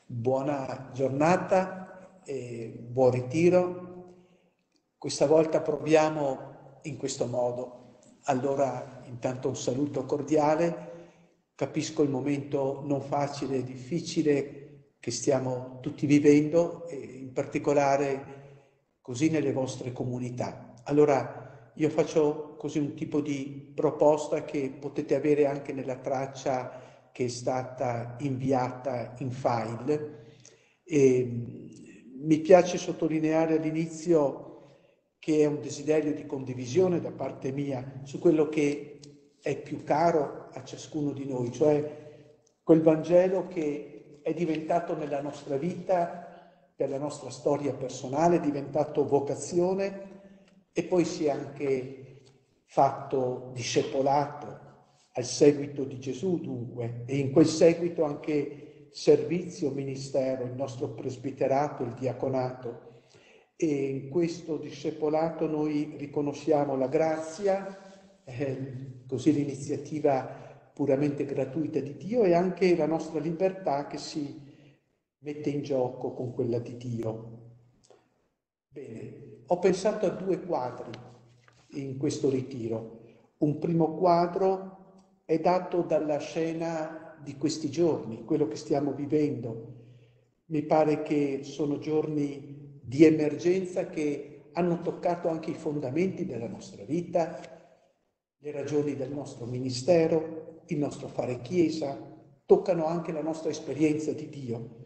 Buona giornata e buon ritiro. Questa volta proviamo in questo modo. Allora, intanto un saluto cordiale. Capisco il momento non facile e difficile che stiamo tutti vivendo, e in particolare così nelle vostre comunità. Allora, io faccio così un tipo di proposta che potete avere anche nella traccia che è stata inviata in file. E mi piace sottolineare all'inizio che è un desiderio di condivisione da parte mia su quello che è più caro a ciascuno di noi, cioè quel Vangelo che è diventato nella nostra vita, per la nostra storia personale, è diventato vocazione e poi si è anche fatto discepolato al seguito di Gesù dunque, e in quel seguito anche servizio, ministero, il nostro presbiterato, il diaconato. E in questo discepolato noi riconosciamo la grazia, così l'iniziativa puramente gratuita di Dio e anche la nostra libertà che si mette in gioco con quella di Dio. Bene, ho pensato a due quadri in questo ritiro. Un primo quadro è dato dalla scena di questi giorni, quello che stiamo vivendo. Mi pare che sono giorni di emergenza che hanno toccato anche i fondamenti della nostra vita, le ragioni del nostro ministero, il nostro fare chiesa, toccano anche la nostra esperienza di Dio.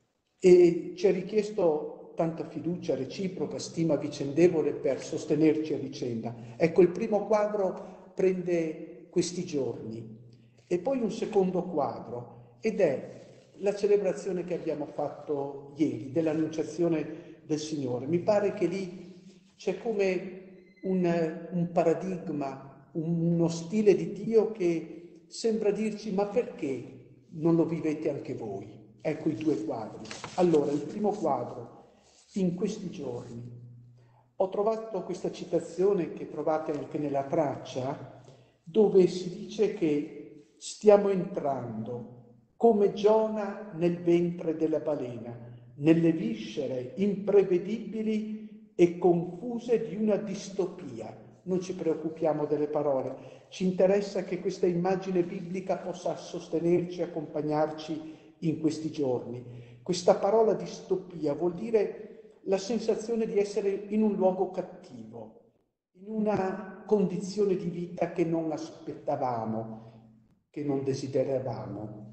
E ci è richiesto tanta fiducia reciproca, stima vicendevole per sostenerci a vicenda. Ecco, il primo quadro prende questi giorni e poi un secondo quadro ed è la celebrazione che abbiamo fatto ieri dell'Annunciazione del Signore. Mi pare che lì c'è come un paradigma, uno stile di Dio che sembra dirci: ma perché non lo vivete anche voi? Ecco i due quadri. Allora, il primo quadro, in questi giorni. Ho trovato questa citazione che trovate anche nella traccia, dove si dice che stiamo entrando come Giona nel ventre della balena, nelle viscere imprevedibili e confuse di una distopia. Non ci preoccupiamo delle parole, ci interessa che questa immagine biblica possa sostenerci, accompagnarci in questi giorni. Questa parola distopia vuol dire la sensazione di essere in un luogo cattivo, in una condizione di vita che non aspettavamo, che non desideravamo.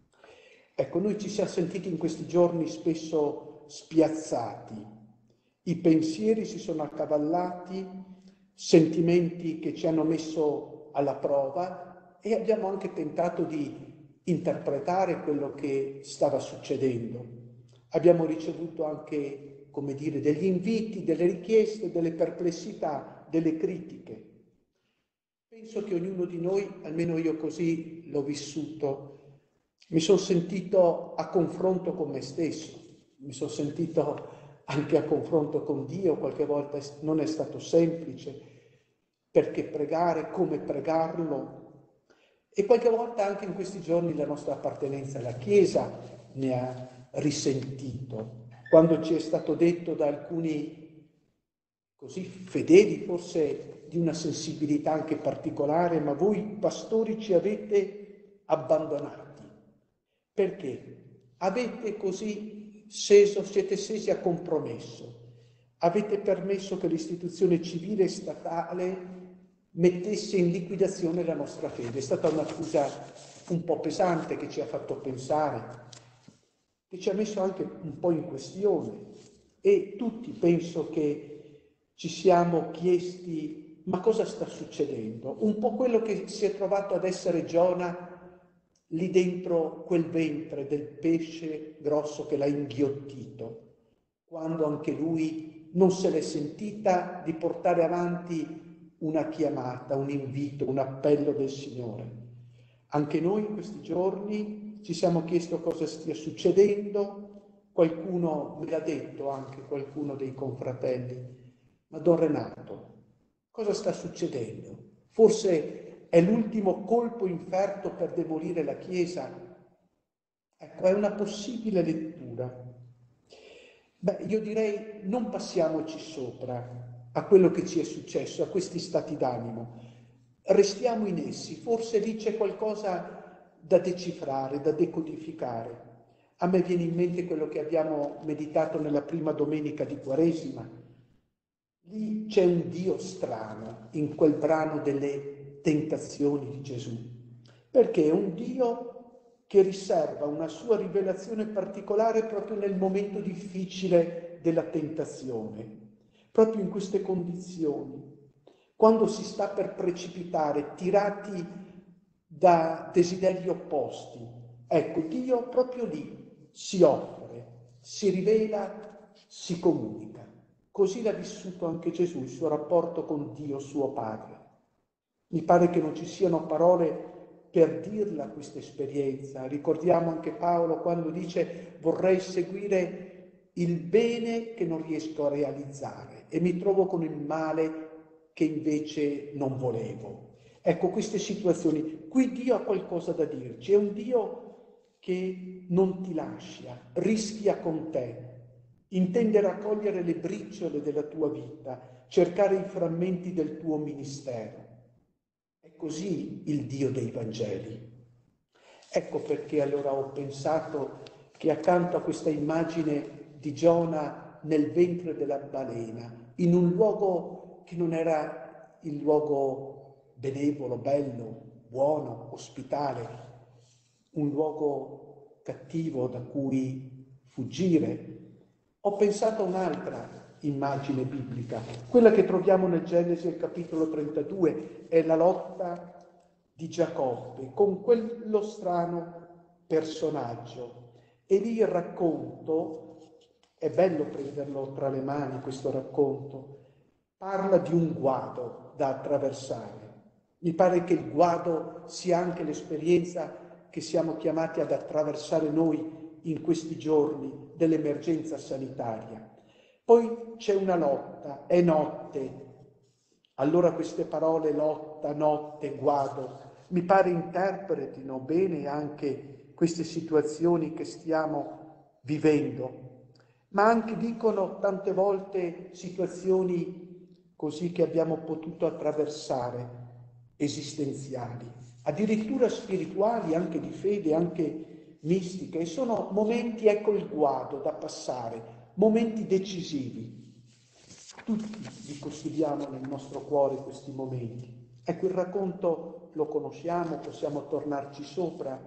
Ecco, noi ci siamo sentiti in questi giorni spesso spiazzati, i pensieri si sono accavallati, sentimenti che ci hanno messo alla prova e abbiamo anche tentato di interpretare quello che stava succedendo. Abbiamo ricevuto anche, come dire, degli inviti, delle richieste, delle perplessità, delle critiche. Penso che ognuno di noi, almeno io così l'ho vissuto, mi sono sentito a confronto con me stesso, mi sono sentito anche a confronto con Dio, qualche volta non è stato semplice, perché pregare, come pregarlo, e qualche volta anche in questi giorni la nostra appartenenza alla Chiesa ne ha risentito, quando ci è stato detto da alcuni così fedeli, forse di una sensibilità anche particolare: ma voi pastori ci avete abbandonati. Perché? Avete così siete scesi a compromesso, avete permesso che l'istituzione civile e statale mettesse in liquidazione la nostra fede. È stata un'accusa un po' pesante che ci ha fatto pensare, che ci ha messo anche un po' in questione, e tutti penso che ci siamo chiesti: ma cosa sta succedendo? Un po' quello che si è trovato ad essere Giona lì dentro quel ventre del pesce grosso che l'ha inghiottito, quando anche lui non se l'è sentita di portare avanti una chiamata, un invito, un appello del Signore. Anche noi in questi giorni ci siamo chiesti cosa stia succedendo. Qualcuno me l'ha detto, anche qualcuno dei confratelli: ma Don Renato, cosa sta succedendo? Forse è l'ultimo colpo inferto per demolire la Chiesa? Ecco, è una possibile lettura. Beh, io direi non passiamoci sopra a quello che ci è successo, a questi stati d'animo. Restiamo in essi, forse lì c'è qualcosa da decifrare, da decodificare. A me viene in mente quello che abbiamo meditato nella prima domenica di Quaresima. Lì c'è un Dio strano in quel brano delle tentazioni di Gesù, perché è un Dio che riserva una sua rivelazione particolare proprio nel momento difficile della tentazione, proprio in queste condizioni, quando si sta per precipitare, tirati da desideri opposti. Ecco, Dio proprio lì si offre, si rivela, si comunica. Così l'ha vissuto anche Gesù, il suo rapporto con Dio, suo Padre. Mi pare che non ci siano parole per dirla questa esperienza. Ricordiamo anche Paolo quando dice: vorrei seguire il bene che non riesco a realizzare e mi trovo con il male che invece non volevo. Ecco, queste situazioni, qui Dio ha qualcosa da dirci, è un Dio che non ti lascia, rischia con te, intende raccogliere le briciole della tua vita, cercare i frammenti del tuo ministero. È così il Dio dei Vangeli. Ecco perché allora ho pensato che accanto a questa immagine di Giona nel ventre della balena, in un luogo che non era il luogo benevolo, bello, buono, ospitale, un luogo cattivo da cui fuggire, ho pensato a un'altra immagine biblica, quella che troviamo nel Genesi al capitolo 32, è la lotta di Giacobbe con quello strano personaggio. E lì il racconto, è bello prenderlo tra le mani questo racconto, parla di un guado da attraversare. Mi pare che il guado sia anche l'esperienza che siamo chiamati ad attraversare noi in questi giorni dell'emergenza sanitaria. Poi c'è una lotta, è notte. Allora queste parole, lotta, notte, guado, mi pare interpretino bene anche queste situazioni che stiamo vivendo, ma anche dicono tante volte situazioni così che abbiamo potuto attraversare, esistenziali, addirittura spirituali, anche di fede, anche mistiche, e sono momenti, ecco il guado da passare, momenti decisivi. Tutti li custodiamo nel nostro cuore questi momenti. Ecco, il racconto lo conosciamo, possiamo tornarci sopra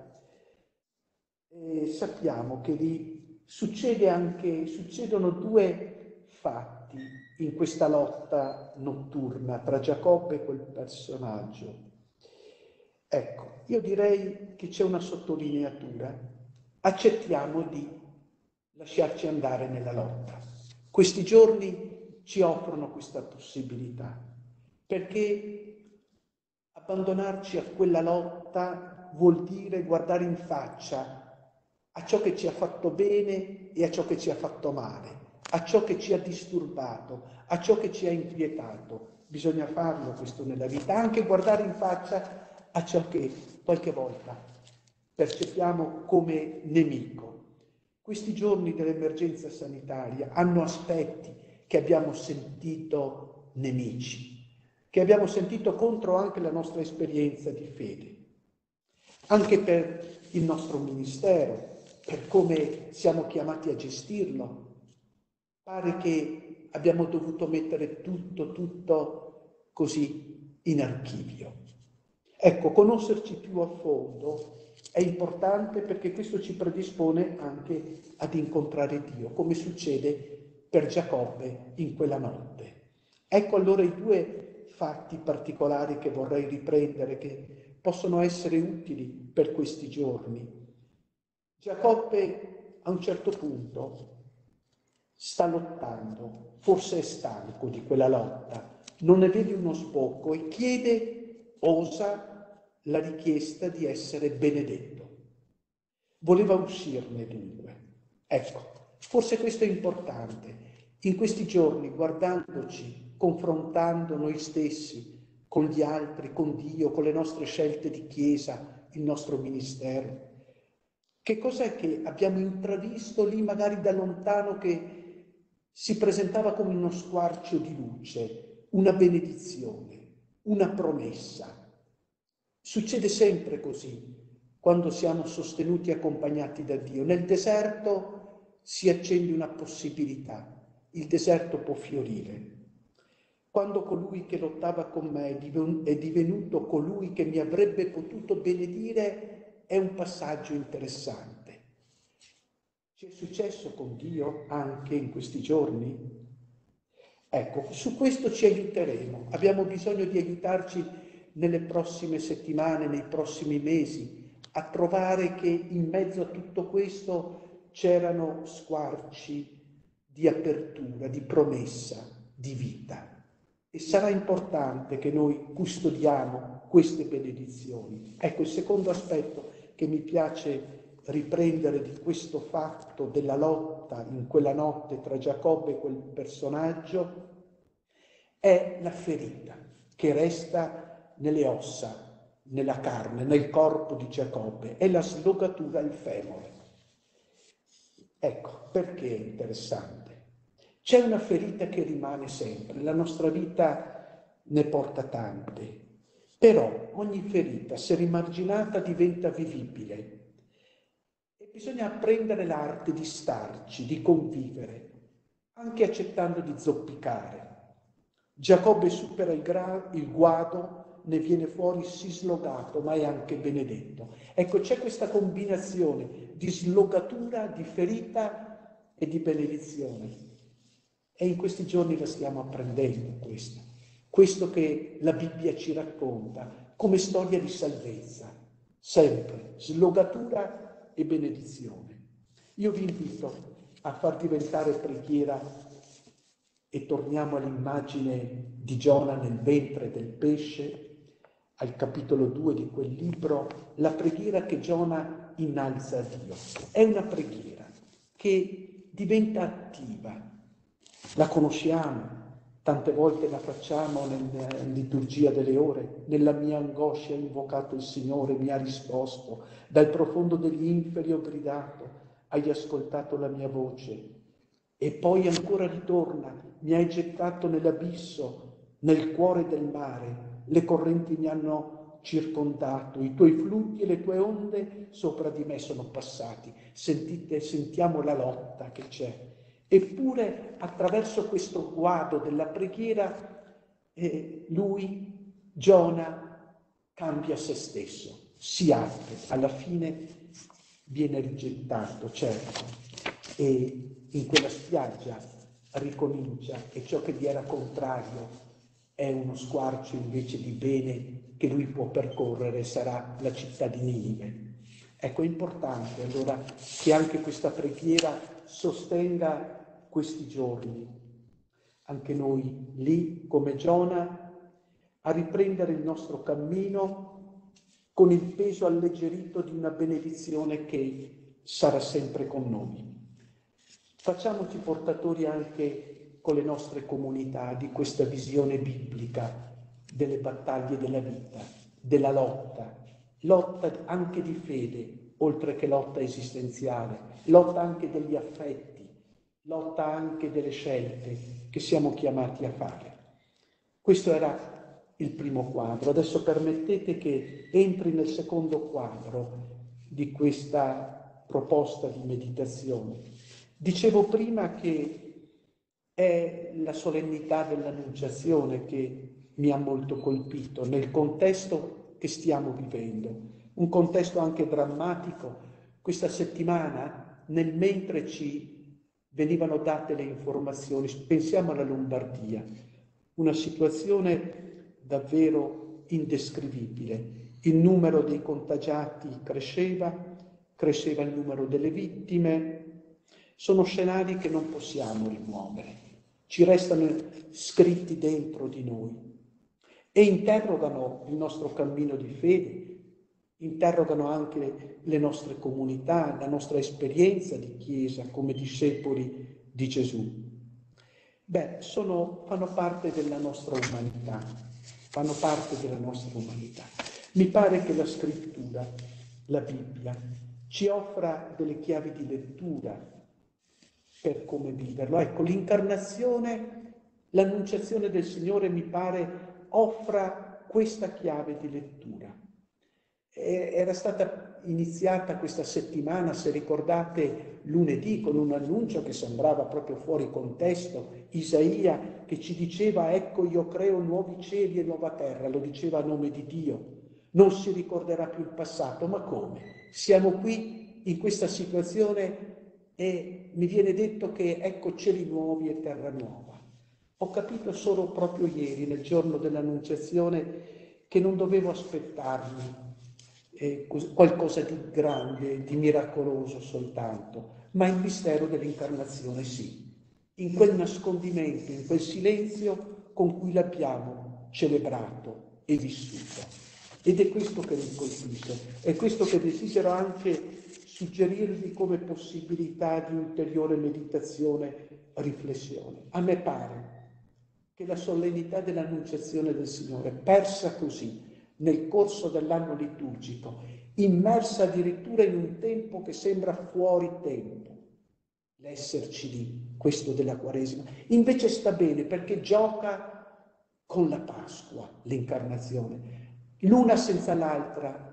e sappiamo che lì succedono due fatti in questa lotta notturna tra Giacobbe e quel personaggio. Ecco, io direi che c'è una sottolineatura. Accettiamo di lasciarci andare nella lotta. Questi giorni ci offrono questa possibilità, perché abbandonarci a quella lotta vuol dire guardare in faccia a ciò che ci ha fatto bene e a ciò che ci ha fatto male, a ciò che ci ha disturbato, a ciò che ci ha inquietato. Bisogna farlo questo nella vita, anche guardare in faccia a ciò che qualche volta percepiamo come nemico. Questi giorni dell'emergenza sanitaria hanno aspetti che abbiamo sentito nemici, che abbiamo sentito contro anche la nostra esperienza di fede, anche per il nostro ministero, per come siamo chiamati a gestirlo. Pare che abbiamo dovuto mettere tutto così in archivio. Ecco, conoscerci più a fondo è importante perché questo ci predispone anche ad incontrare Dio, come succede per Giacobbe in quella notte. Ecco allora i due fatti particolari che vorrei riprendere, che possono essere utili per questi giorni. Giacobbe a un certo punto sta lottando, forse è stanco di quella lotta, non ne vede uno sbocco e osa la richiesta di essere benedetto. Voleva uscirne dunque. Ecco, forse questo è importante. In questi giorni, guardandoci, confrontando noi stessi con gli altri, con Dio, con le nostre scelte di chiesa, il nostro ministero, Che cos'è che abbiamo intravisto lì magari da lontano che si presentava come uno squarcio di luce, una benedizione, una promessa? Succede sempre così, quando siamo sostenuti e accompagnati da Dio. Nel deserto si accende una possibilità, il deserto può fiorire. Quando colui che lottava con me è divenuto colui che mi avrebbe potuto benedire, è un passaggio interessante. Ci è successo con Dio anche in questi giorni? Ecco, su questo ci aiuteremo. Abbiamo bisogno di aiutarci nelle prossime settimane, nei prossimi mesi, a trovare che in mezzo a tutto questo c'erano squarci di apertura, di promessa, di vita. E sarà importante che noi custodiamo queste benedizioni. Ecco, il secondo aspetto che mi piace riprendere di questo fatto della lotta in quella notte tra Giacobbe e quel personaggio è la ferita che resta nelle ossa, nella carne, nel corpo di Giacobbe, è la slogatura al femore. Ecco, perché è interessante? C'è una ferita che rimane sempre, la nostra vita ne porta tante, però ogni ferita, se rimarginata, diventa vivibile. E bisogna apprendere l'arte di starci, di convivere, anche accettando di zoppicare. Giacobbe supera il guado, ne viene fuori sì slogato, ma è anche benedetto. Ecco, c'è questa combinazione di slogatura, di ferita e di benedizione. E in questi giorni la stiamo apprendendo questo che la Bibbia ci racconta come storia di salvezza, sempre slogatura e benedizione. Io vi invito a far diventare preghiera, e torniamo all'immagine di Giona nel ventre del pesce, al capitolo 2 di quel libro, la preghiera che Giona innalza a Dio. È una preghiera che diventa attiva. La conosciamo, tante volte la facciamo nella liturgia delle ore. Nella mia angoscia ho invocato il Signore, mi ha risposto. Dal profondo degli inferi ho gridato, hai ascoltato la mia voce. E poi ancora ritorna, mi hai gettato nell'abisso, nel cuore del mare. Le correnti mi hanno circondato, i tuoi flutti e le tue onde sopra di me sono passati. Sentiamo la lotta che c'è. Eppure attraverso questo guado della preghiera lui, Giona, cambia se stesso, si apre, alla fine viene rigettato, certo, e in quella spiaggia ricomincia e ciò che gli era contrario è uno squarcio invece di bene che lui può percorrere, sarà la città di Ninive. Ecco, è importante allora che anche questa preghiera sostenga questi giorni, anche noi lì come Giona, a riprendere il nostro cammino con il peso alleggerito di una benedizione che sarà sempre con noi. Facciamoci portatori anche con le nostre comunità di questa visione biblica delle battaglie della vita, della lotta anche di fede, oltre che lotta esistenziale, lotta anche degli affetti, lotta anche delle scelte che siamo chiamati a fare. Questo era il primo quadro. Adesso permettete che entri nel secondo quadro di questa proposta di meditazione. Dicevo prima che è la solennità dell'Annunciazione che mi ha molto colpito nel contesto che stiamo vivendo, un contesto anche drammatico. Questa settimana, mentre ci venivano date le informazioni, pensiamo alla Lombardia, una situazione davvero indescrivibile. Il numero dei contagiati cresceva il numero delle vittime. Sono scenari che non possiamo rimuovere, ci restano scritti dentro di noi e interrogano il nostro cammino di fede, interrogano anche le nostre comunità, la nostra esperienza di Chiesa come discepoli di Gesù. Fanno parte della nostra umanità, Mi pare che la Scrittura, la Bibbia, ci offra delle chiavi di lettura per come viverlo. Ecco, l'incarnazione, l'annunciazione del Signore mi pare offra questa chiave di lettura. Era stata iniziata questa settimana, se ricordate, lunedì, con un annuncio che sembrava proprio fuori contesto, Isaia che ci diceva: ecco, io creo nuovi cieli e nuova terra, lo diceva a nome di Dio. Non si ricorderà più il passato, ma come? Siamo qui in questa situazione e mi viene detto che ecco cieli nuovi e terra nuova. Ho capito solo proprio ieri, nel giorno dell'Annunciazione, che non dovevo aspettarmi qualcosa di grande, di miracoloso soltanto, ma il mistero dell'incarnazione sì, in quel nascondimento, in quel silenzio con cui l'abbiamo celebrato e vissuto. Ed è questo che mi colpisce, è questo che desidero anche suggerirvi come possibilità di ulteriore meditazione, riflessione. A me pare che la solennità dell'Annunciazione del Signore, persa così nel corso dell'anno liturgico, immersa addirittura in un tempo che sembra fuori tempo, l'esserci lì, questo della Quaresima, invece sta bene perché gioca con la Pasqua, l'incarnazione. L'una senza l'altra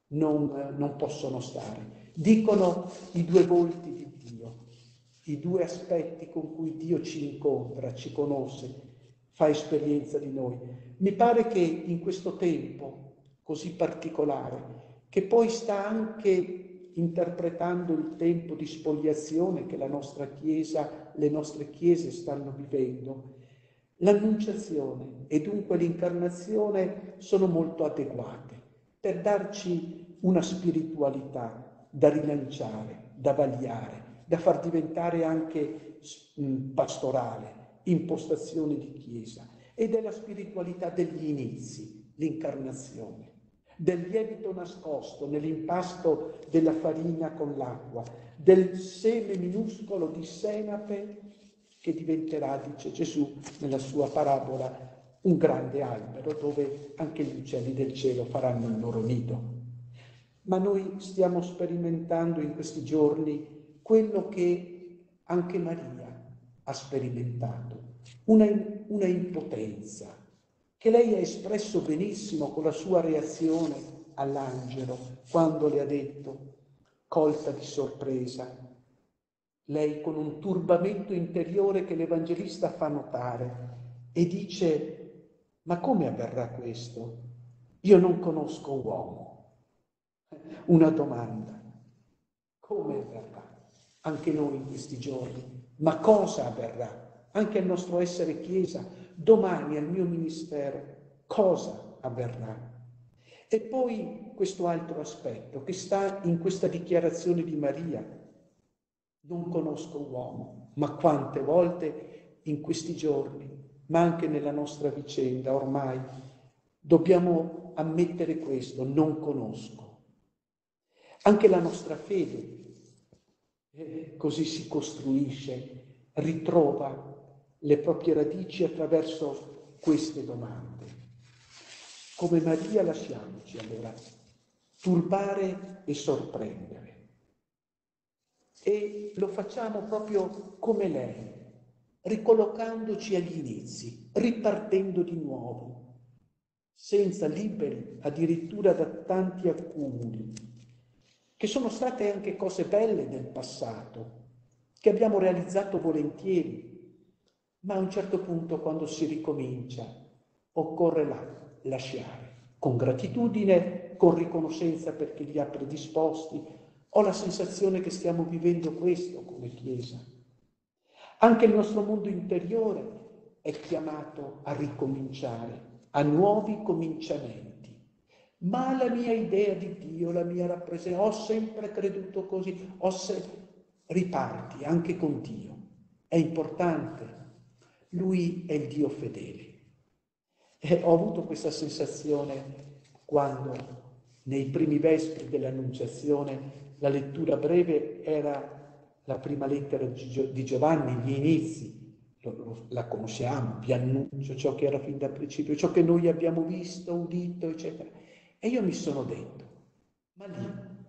non possono stare. Dicono i due volti di Dio, i due aspetti con cui Dio ci incontra, ci conosce, fa esperienza di noi. Mi pare che in questo tempo così particolare, che poi sta anche interpretando il tempo di spoliazione che la nostra Chiesa, le nostre Chiese stanno vivendo, l'Annunciazione e dunque l'Incarnazione sono molto adeguate per darci una spiritualità da rilanciare, da vagliare, da far diventare anche pastorale, impostazione di Chiesa. Ed è la spiritualità degli inizi, l'incarnazione, del lievito nascosto nell'impasto della farina con l'acqua, del seme minuscolo di senape che diventerà, dice Gesù nella sua parabola, un grande albero dove anche gli uccelli del cielo faranno il loro nido. Ma noi stiamo sperimentando in questi giorni quello che anche Maria ha sperimentato, una impotenza che lei ha espresso benissimo con la sua reazione all'angelo quando le ha detto, colta di sorpresa, lei con un turbamento interiore che l'Evangelista fa notare e dice: ma come avverrà questo? Io non conosco uomo. Una domanda: come avverrà? Anche noi in questi giorni, ma cosa avverrà? Anche al nostro essere Chiesa, domani al mio ministero, cosa avverrà? E poi questo altro aspetto che sta in questa dichiarazione di Maria: non conosco uomo, ma quante volte in questi giorni, ma anche nella nostra vicenda ormai, dobbiamo ammettere questo: non conosco. Anche la nostra fede così si costruisce, ritrova le proprie radici attraverso queste domande. Come Maria lasciamoci allora turbare e sorprendere. E lo facciamo proprio come lei, ricollocandoci agli inizi, ripartendo di nuovo, senza liberi addirittura da tanti accumuli, che sono state anche cose belle del passato, che abbiamo realizzato volentieri, ma a un certo punto, quando si ricomincia, occorre lasciare, con gratitudine, con riconoscenza per chi li ha predisposti. Ho la sensazione che stiamo vivendo questo come Chiesa. Anche il nostro mondo interiore è chiamato a ricominciare, a nuovi cominciamenti. Ma la mia idea di Dio, la mia rappresentazione, ho sempre creduto così, riparti anche con Dio. È importante. Lui è il Dio fedele. E ho avuto questa sensazione quando nei primi vespri dell'Annunciazione la lettura breve era la prima lettera di Giovanni, gli inizi, la conosciamo, vi annuncio ciò che era fin dal principio, ciò che noi abbiamo visto, udito, eccetera. E io mi sono detto, ma lì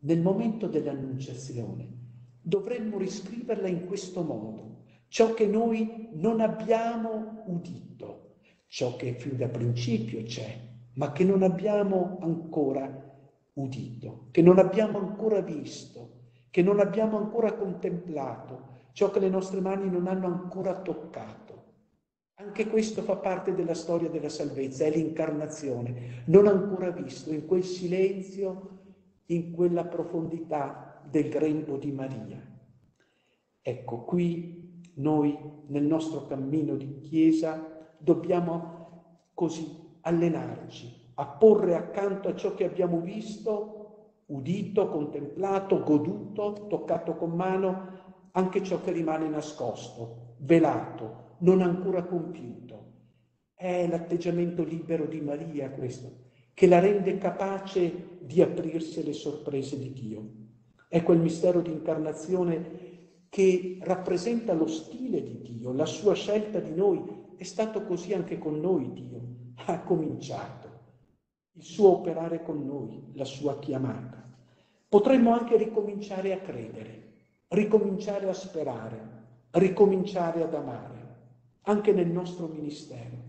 nel momento dell'annunciazione, dovremmo riscriverla in questo modo: ciò che noi non abbiamo udito, ciò che fin da principio c'è, ma che non abbiamo ancora udito, che non abbiamo ancora visto, che non abbiamo ancora contemplato, ciò che le nostre mani non hanno ancora toccato. Anche questo fa parte della storia della salvezza, è l'incarnazione, non ancora visto, in quel silenzio, in quella profondità del grembo di Maria. Ecco, qui noi nel nostro cammino di Chiesa dobbiamo così allenarci a porre accanto a ciò che abbiamo visto, udito, contemplato, goduto, toccato con mano, anche ciò che rimane nascosto, velato, non ancora compiuto. È l'atteggiamento libero di Maria questo, che la rende capace di aprirsi alle sorprese di Dio. È quel mistero di incarnazione che rappresenta lo stile di Dio, la sua scelta di noi. È stato così anche con noi Dio, ha cominciato il suo operare con noi, la sua chiamata. Potremmo anche ricominciare a credere, ricominciare a sperare, ricominciare ad amare, anche nel nostro ministero.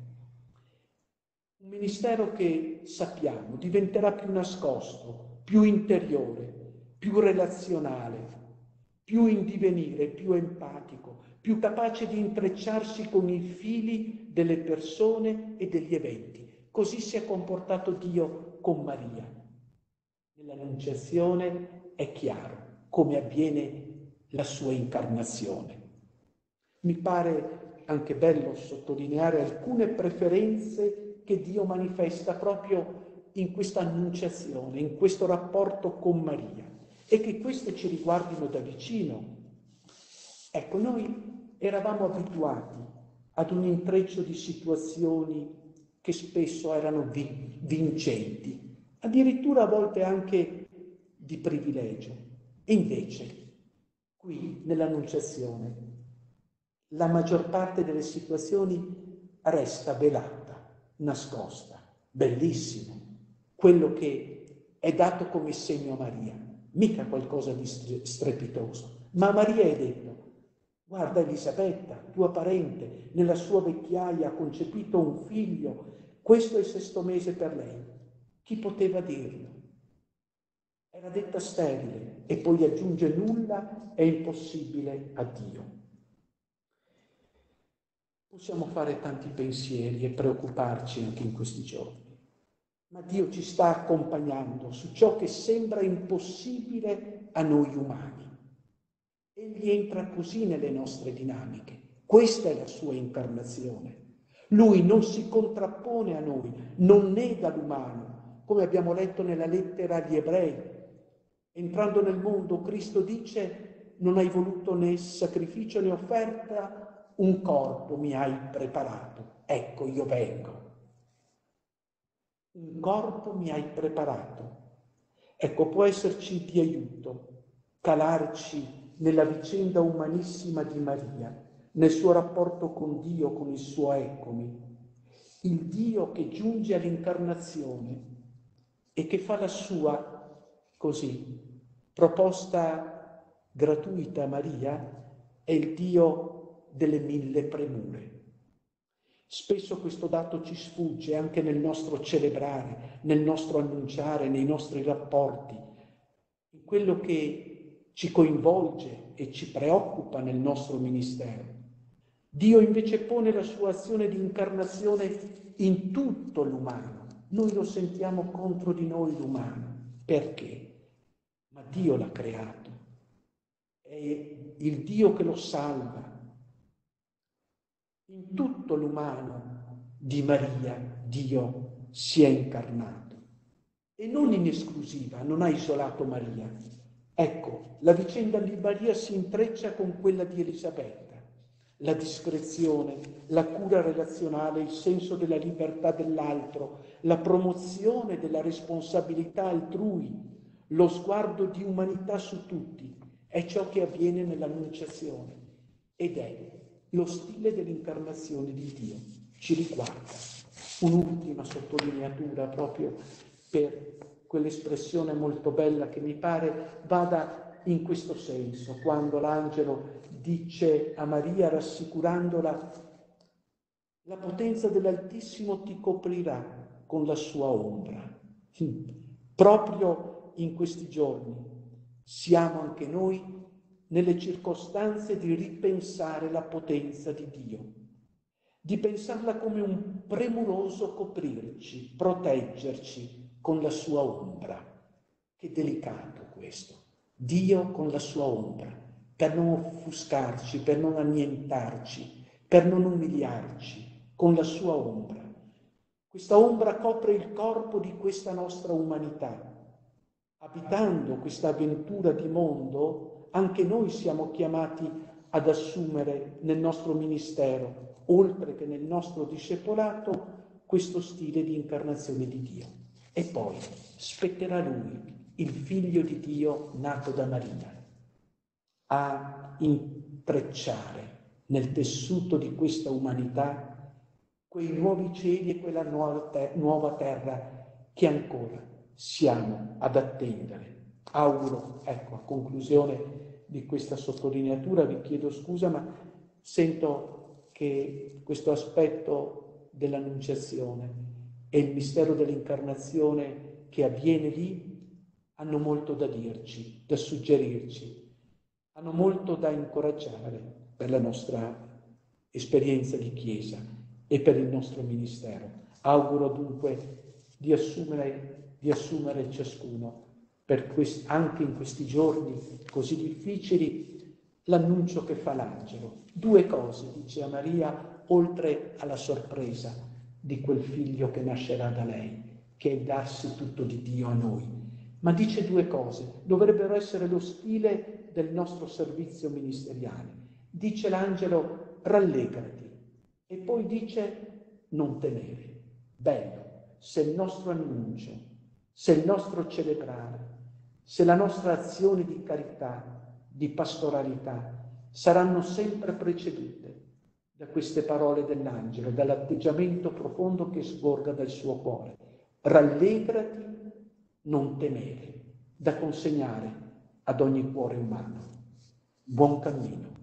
Un ministero che sappiamo diventerà più nascosto, più interiore, più relazionale, più in divenire, più empatico, più capace di intrecciarsi con i fili delle persone e degli eventi. Così si è comportato Dio con Maria. Nell'Annunciazione è chiaro come avviene la sua incarnazione. Mi pare anche bello sottolineare alcune preferenze che Dio manifesta proprio in questa annunciazione, in questo rapporto con Maria, e che queste ci riguardino da vicino. Ecco, noi eravamo abituati ad un intreccio di situazioni che spesso erano vincenti, addirittura a volte anche di privilegio. E invece, qui nell'Annunciazione, la maggior parte delle situazioni resta velata, nascosta, bellissimo. Quello che è dato come segno a Maria, mica qualcosa di strepitoso, ma a Maria è detto: guarda, Elisabetta, tua parente, nella sua vecchiaia ha concepito un figlio, questo è il 6° mese per lei. Chi poteva dirlo? Era detta sterile, e poi aggiunge: nulla è impossibile a Dio. Possiamo fare tanti pensieri e preoccuparci anche in questi giorni, ma Dio ci sta accompagnando su ciò che sembra impossibile a noi umani. Egli entra così nelle nostre dinamiche. Questa è la sua incarnazione. Lui non si contrappone a noi, non nega l'umano, come abbiamo letto nella lettera agli Ebrei. Entrando nel mondo, Cristo dice: non hai voluto né sacrificio né offerta, un corpo mi hai preparato, ecco io vengo. Un corpo mi hai preparato. Ecco, può esserci di aiuto calarci nella vicenda umanissima di Maria, nel suo rapporto con Dio, con il suo eccomi, il Dio che giunge all'incarnazione e che fa la sua, così, proposta gratuita a Maria, è il Dio delle 1000 premure. Spesso questo dato ci sfugge anche nel nostro celebrare, nel nostro annunciare, nei nostri rapporti, in quello che ci coinvolge e ci preoccupa nel nostro ministero. Dio invece pone la sua azione di incarnazione in tutto l'umano. Noi lo sentiamo contro di noi l'umano. Perché? Ma Dio l'ha creato. È il Dio che lo salva. In tutto l'umano di Maria Dio si è incarnato. E non in esclusiva, non ha isolato Maria. Ecco, la vicenda di Maria si intreccia con quella di Elisabetta. La discrezione, la cura relazionale, il senso della libertà dell'altro, la promozione della responsabilità altrui, lo sguardo di umanità su tutti, è ciò che avviene nell'Annunciazione ed è lo stile dell'incarnazione di Dio. Ci riguarda. Un'ultima sottolineatura proprio per quell'espressione molto bella che mi pare vada in questo senso, quando l'angelo dice a Maria, rassicurandola: la potenza dell'Altissimo ti coprirà con la sua ombra. Proprio in questi giorni siamo anche noi nelle circostanze di ripensare la potenza di Dio, di pensarla come un premuroso coprirci, proteggerci con la sua ombra. Che delicato questo, Dio con la sua ombra, per non offuscarci, per non annientarci, per non umiliarci, con la sua ombra. Questa ombra copre il corpo di questa nostra umanità. Abitando questa avventura di mondo, anche noi siamo chiamati ad assumere nel nostro ministero, oltre che nel nostro discepolato, questo stile di incarnazione di Dio. E poi spetterà a Lui, il Figlio di Dio nato da Maria, a intrecciare nel tessuto di questa umanità quei nuovi cieli e quella nuova terra che ancora siamo ad attendere. Auguro, ecco, a conclusione di questa sottolineatura, vi chiedo scusa, ma sento che questo aspetto dell'Annunciazione e il mistero dell'incarnazione che avviene lì hanno molto da dirci, da suggerirci, hanno molto da incoraggiare per la nostra esperienza di Chiesa e per il nostro ministero. Auguro dunque di assumere ciascuno, anche in questi giorni così difficili, l'annuncio che fa l'angelo. 2 cose dice a Maria, oltre alla sorpresa di quel figlio che nascerà da lei, che è il darsi tutto di Dio a noi. Ma dice 2 cose, dovrebbero essere lo stile del nostro servizio ministeriale. Dice l'angelo: rallegrati. E poi dice: non temere. Bello, se il nostro annuncio, se il nostro celebrare, se la nostra azione di carità, di pastoralità, saranno sempre precedute da queste parole dell'angelo, dall'atteggiamento profondo che sgorga dal suo cuore. Rallegrati, non temere, da consegnare ad ogni cuore umano. Buon cammino.